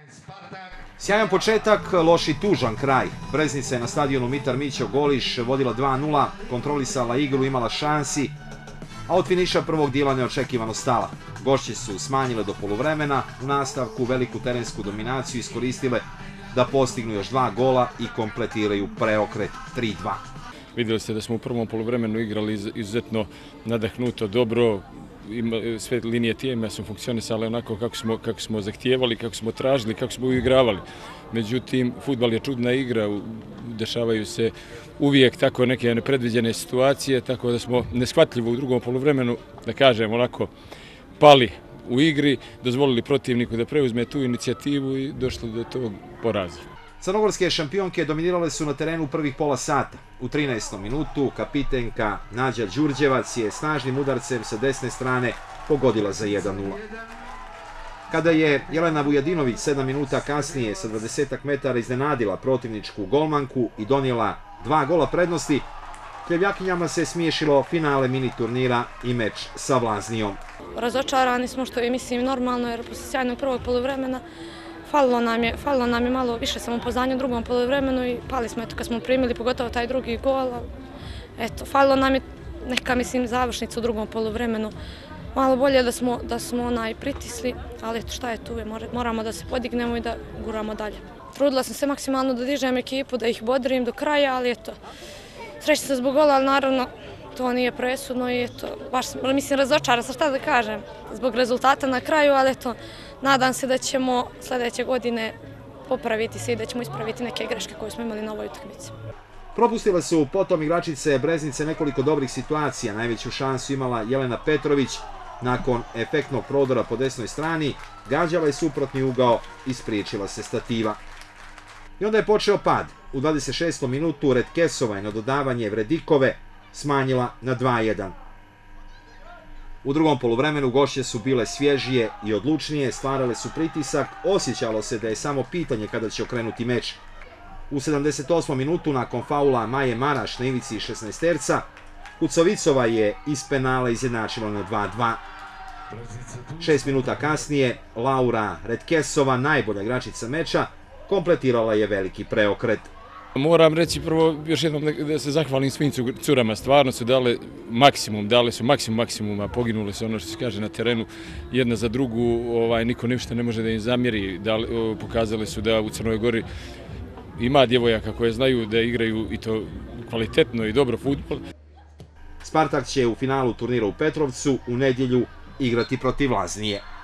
Sjajan početak, loš i tužan kraj. Breznica je na stadionu Mitar Mićo Goliš vodila 2:0, kontrolisala igru, imala šansi, a od finiša prvog dijela neočekivano stala. Gošće su smanjile do poluvremena, u nastavku veliku terensku dominaciju iskoristile da postignu još 2 gola i kompletiraju preokret 3:2. Vidjeli ste da smo u prvom poluvremenu igrali izuzetno nadahnuto, dobro, sve linije tijema su funkcionisale onako kako smo zahtijevali, kako smo tražili, kako smo uigravali. Međutim, fudbal je čudna igra, dešavaju se uvijek tako neke nepredviđene situacije, tako da smo neshvatljivo u drugom poluvremenu, da kažem onako, pali u igri, dozvolili protivniku da preuzme tu inicijativu i došli do tog poraza. Crnogorske šampionke dominirale su na terenu prvih pola sata. U 13. minutu kapitenka Nađa Đurđevac je snažnim udarcem sa desne strane pogodila za 1:0. Kada je Jelena Vujadinović 7 minuta kasnije sa 20 metara iznenadila protivničku golmanku i donijela 2 gola prednosti, Kljevljakinjama se smiješilo finale mini turnira i meč sa Vlaznijom. Razočarani smo, što je mislim normalno, jer posle sjajnog prvog poluvremena falilo nam je malo više samopouzdanja u drugom poluvremenu i pali smo kad smo primili pogotovo taj drugi gol. Falilo nam je neka, mislim, završnica u drugom poluvremenu. Malo bolje da smo pritisli, ali šta je tu, moramo da se podignemo i da guramo dalje. Trudila sam se maksimalno da dižem ekipu, da ih bodrim do kraja, ali srećna sam zbog gola, ali naravno to nije presudno i baš mislim razočarana sam, šta da kažem, zbog rezultata na kraju, ali nadam se da ćemo sljedeće godine popraviti se i da ćemo ispraviti neke greške koje smo imali na ovoj utakmici. Propustile su potom igračice Breznice nekoliko dobrih situacija. Najveću šansu imala Jelena Petrović nakon efektnog prodora po desnoj strani, gađala je suprotni ugao i spriječila se stativa. I onda je počeo pad. U 26. minutu Redkesova je na dodavanje Vredikove smanjila na 2:1. U drugom poluvremenu gošće su bile svježije i odlučnije, stvarale su pritisak, osjećalo se da je samo pitanje kada će okrenuti meč. U 78. minutu nakon faula Maje Maraš na ivici 16-terca, Kucovicova je iz penala izjednačila na 2:2. 6 minuta kasnije Laura Redkesova, najbolja igračica meča, kompletirala je veliki preokret. Moram reći prvo još jednom da se zahvalim svim curama, stvarno su dale maksimum, dale su maksimuma, poginule su ono što se kaže na terenu jedna za drugu, niko ništa ne može da im zamjeri, pokazali su da u Crnoj Gori ima djevojaka koje znaju da igraju i to kvalitetno i dobro fudbal. Spartak će u finalu turnira u Petrovcu u nedjelju igrati protiv Vlaznije.